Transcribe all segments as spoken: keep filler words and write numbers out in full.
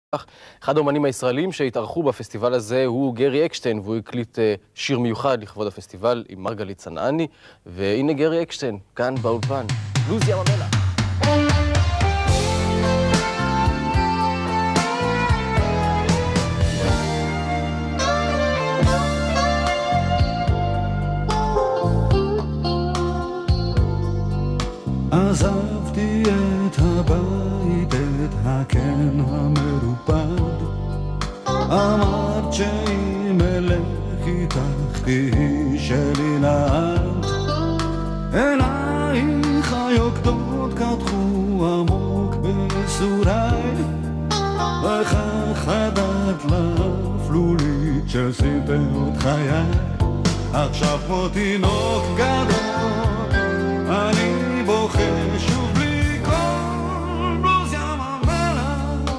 אחד האומנים הישראלים שהתארחו בפסטיבל הזה הוא גרי אקשטיין, והוא הקליט שיר מיוחד לכבוד הפסטיבל עם מרגלית צנעני, והנה גרי אקשטיין, כאן באולפן, בלוז ים המלח. עזבתי את הבית, את הקן המרופד, אמרת שאם אלך איתך תהי שלי לעד, אלייך היוקדות קדחו עמוק בסוריי, וכך הדת לפלולית של סיפרת חיי. עכשיו כמו תינוק גדול אני בוכה שוב בלי כל בלוז ים המלח.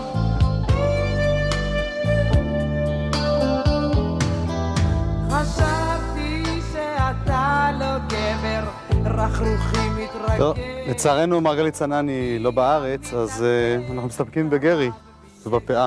חשבתי שאתה לא גבר, רכרוכי מתרגל. טוב, לצערנו מרגלית צנעני לא בארץ, אז uh, אנחנו מסתפקים בגרי ובפאה.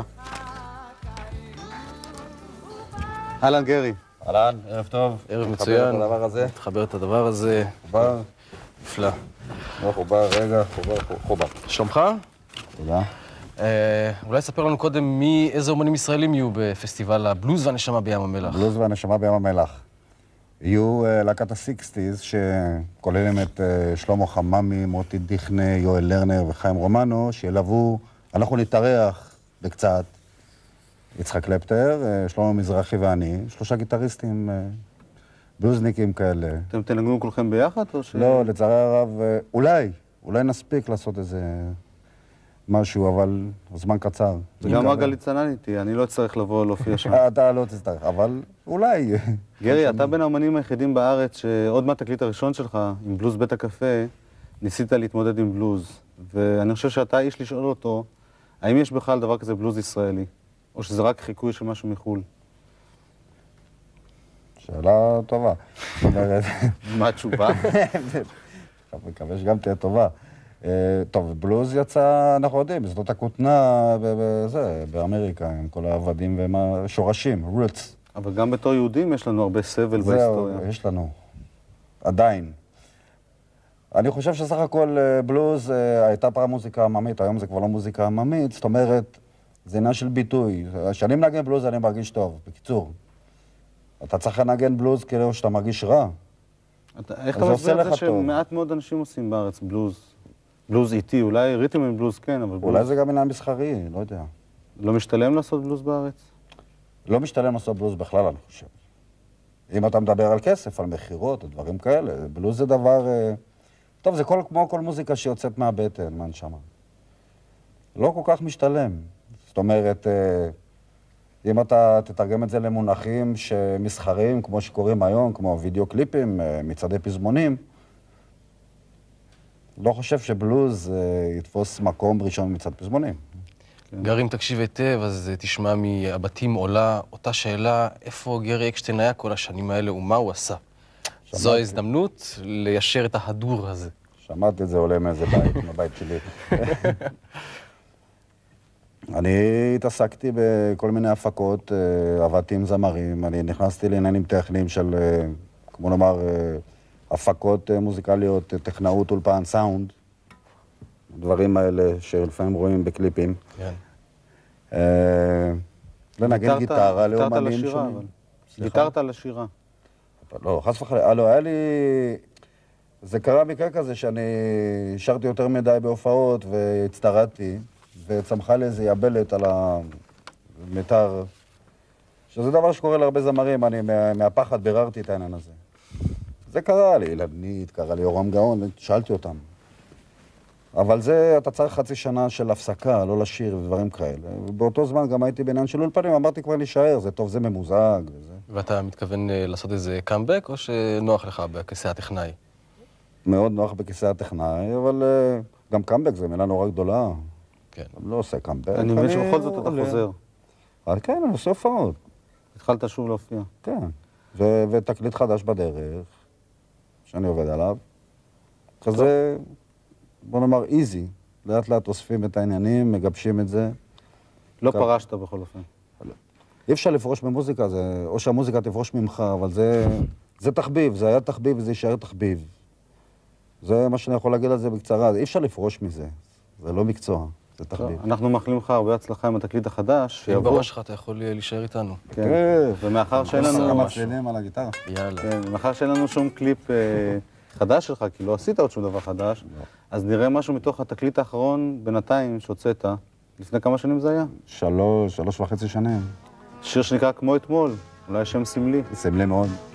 אהלן גרי. אהלן, ערב טוב. ערב מצוין. מתחבר את הדבר הזה. מתחבר את הדבר הזה. חובר. נפלא. לא חובר, רגע, חובר, חובר. שלומך? תודה. אה, אולי ספר לנו קודם מי, איזה אומנים ישראלים יהיו בפסטיבל הבלוז והנשמה בים המלח. בלוז והנשמה בים המלח. יהיו uh, להקת הסיקסטיז, שכוללים את uh, שלמה חממי, מוטי דיכנה, יואל לרנר וחיים רומנו, שילוו, אנחנו נתארח בקצת, יצחק קלפטר, uh, שלמה מזרחי ואני, שלושה גיטריסטים, uh, בלוזניקים כאלה. אתם תנגנו כולכם ביחד או ש... לא, לצערי הרב, uh, אולי, אולי נספיק לעשות איזה משהו, אבל הזמן קצר. וגם מרגלית צנעני תהיה, אני לא אצטרך לבוא להופיע שם. אתה לא תצטרך, אבל אולי. גרי, אתה בין האומנים היחידים בארץ שעוד מהתקליט הראשון שלך, עם בלוז בית הקפה, ניסית להתמודד עם בלוז. ואני חושב שאתה איש לשאול אותו, האם יש בכלל דבר כזה בלוז ישראלי? או שזה רק חיקוי של משהו מחול? שאלה טובה. מה התשובה? אני מקווה שגם תהיה טובה. טוב, בלוז יצא, אנחנו יודעים, זאת הכותנה בזה, באמריקה, עם כל העבדים והשורשים, רוטס. אבל גם בתור יהודים יש לנו הרבה סבל בהיסטוריה. זהו, יש לנו. עדיין. אני חושב שסך הכל בלוז הייתה פעם מוזיקה עממית, היום זה כבר לא מוזיקה עממית, זאת אומרת, זה עניין של ביטוי. כשאני מנגן בלוז אני מרגיש טוב, בקיצור. אתה צריך לנגן בלוז כאילו שאתה מרגיש רע. איך אתה מסביר את זה שמעט מאוד אנשים עושים בארץ בלוז? בלוז איטי, אולי ריתם עם בלוז כן, אבל בלוז... אולי זה גם עניין מסחרי, לא יודע. לא משתלם לעשות בלוז בארץ? לא משתלם לעשות בלוז בכלל, אני חושב. אם אתה מדבר על כסף, על מחירות, או דברים כאלה, בלוז זה דבר... טוב, זה כל, כמו כל מוזיקה שיוצאת מהבטן, מה נשמה. לא כל כך משתלם. זאת אומרת, אם אתה תתרגם את זה למונחים שמסחריים, כמו שקוראים היום, כמו וידאו קליפים, מצעדי פזמונים, לא חושב שבלוז יתפוס מקום ראשון מצד פזמונים. גרי, אם תקשיב היטב, אז תשמע מהבתים עולה אותה שאלה, איפה גרי אקשטיין היה כל השנים האלה ומה הוא עשה? זו ההזדמנות ליישר את ההדור הזה. שמעתי את זה עולה מאיזה בית, מהבית שלי. אני התעסקתי בכל מיני הפקות, עבדתי עם זמרים, אני נכנסתי לעניינים טכניים של, כמו נאמר, הפקות מוזיקליות, טכנאות, אולפן, סאונד, דברים האלה שלפעמים רואים בקליפים. כן. לנגן גיטרה לאומנים שונים. גיטרת על השירה. לא, חס וחלילה. הלו, היה לי... זה קרה מקרה כזה שאני שרתי יותר מדי בהופעות והצטרדתי, וצמחה לי איזו יבלת על המטר, שזה דבר שקורה להרבה זמרים, אני מהפחד ביררתי את העניין הזה. זה קרה לי, אילנית, קרה לי אורם גאון, שאלתי אותם. אבל זה, אתה צריך חצי שנה של הפסקה, לא לשיר ודברים כאלה. באותו זמן גם הייתי בעניין של אולפנים, אמרתי כבר להישאר, זה טוב, זה ממוזג וזה. ואתה מתכוון לעשות איזה קאמבק, או שנוח לך בכיסא הטכנאי? מאוד נוח בכיסא הטכנאי, אבל גם קאמבק זה מילה נורא גדולה. כן. אני לא עושה קאמבק. אני מבין שבכל זאת אתה חוזר. כן, אני עושה הופעות. התחלת שוב להופיע. כן. ותקליט חדש בדרך, שאני עובד עליו. כזה, בוא נאמר, איזי. לאט לאט אוספים את העניינים, מגבשים את זה. לא פרשת בכל אופן. אי אפשר לפרוש במוזיקה, זה, או שהמוזיקה תפרוש ממך, אבל זה, זה תחביב, זה היה תחביב וזה יישאר תחביב. זה מה שאני יכול להגיד על זה בקצרה, אי אפשר לפרוש מזה, זה לא מקצוע, זה תחביב. אנחנו מאחלים לך הרבה הצלחה עם התקליט החדש, אם בראש שלך אתה יכול להישאר איתנו. כן, ומאחר שאין לנו... כמה צלילים על הגיטרה. יאללה. כן, מאחר שאין לנו שום קליפ אה, חדש שלך, כי לא עשית עוד שום דבר חדש, אז נראה משהו מתוך התקליט האחרון בינתיים שהוצאת. לפני כמה שנים זה היה? שלוש, שלוש וחצי שנים. שיר שנקרא כמו אתמול, אולי שם סמלי. סמלי מאוד.